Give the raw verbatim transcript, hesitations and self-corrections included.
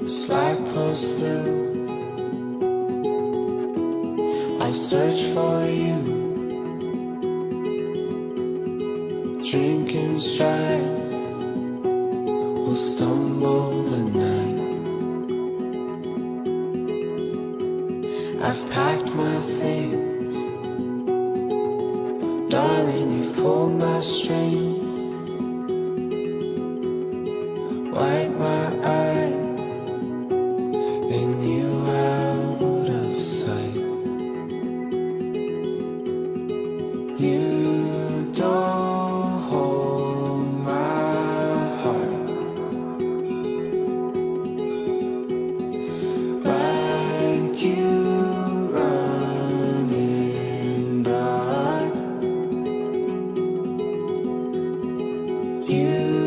Slack pulls through. I search for you, drinking stride, we'll stumble the night. I've packed my things, darling, you've pulled my strings. Wipe my eye, and you out of sight. You don't hold my heart like you run in dark. You